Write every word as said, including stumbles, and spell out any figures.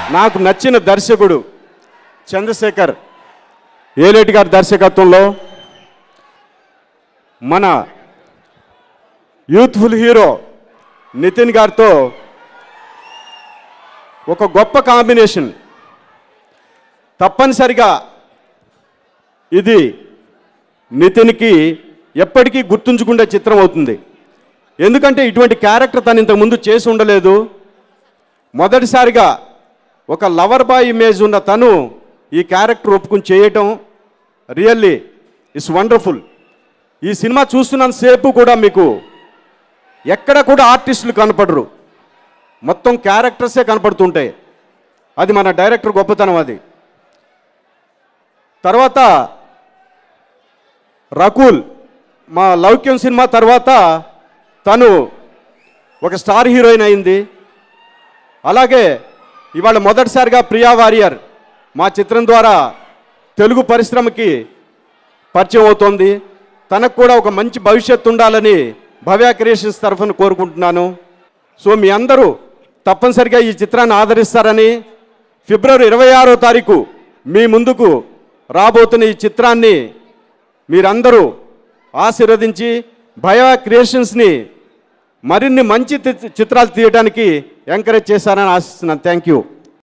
నాకు నచ్చిన దర్శకుడు చంద్రశేఖర్ ఏలేటి గారి దర్శకత్వంలో మన యూత్ఫుల్ హీరో నితిన్ గారితో ఒక గొప్ప కాంబినేషన్. తప్పనిసరిగా ఇది నితిన్కి ఎప్పటికీ గుర్తుంచుకునే చిత్రం అవుతుంది. ఎందుకంటే ఇటువంటి క్యారెక్టర్ తను ఇంతకుముందు చేసి ఉండలేదు. మొదటిసారిగా ఒక లవర్ బాయ్ ఇమేజ్ ఉన్న తను ఈ క్యారెక్టర్ ఒప్పుకుని చేయటం రియల్లీ ఇట్స్ వండర్ఫుల్. ఈ సినిమా చూస్తున్నంతసేపు కూడా మీకు ఎక్కడ కూడా ఆర్టిస్టులు కనపడరు, మొత్తం క్యారెక్టర్సే కనపడుతుంటాయి. అది మన డైరెక్టర్ గొప్పతనం. అది తర్వాత రకుల్ మా లౌక్యం సినిమా తర్వాత తను ఒక స్టార్ హీరోయిన్ అయింది. అలాగే ఇవాళ మొదటిసారిగా ప్రియా వారియర్ మా చిత్రం ద్వారా తెలుగు పరిశ్రమకి పరిచయం అవుతోంది. తనకు కూడా ఒక మంచి భవిష్యత్తు ఉండాలని భవ్య క్రియేషన్స్ తరఫున కోరుకుంటున్నాను. సో మీ అందరూ తప్పనిసరిగా ఈ చిత్రాన్ని ఆదరిస్తారని, ఫిబ్రవరి ఇరవై ఆరో తారీఖు మీ ముందుకు రాబోతున్న ఈ చిత్రాన్ని మీరందరూ ఆశీర్వదించి భవ్య క్రియేషన్స్ని మరిన్ని మంచి చిత్రాలు తీయడానికి ఎంకరేజ్ చేశారని ఆశిస్తున్నాను. Thank you.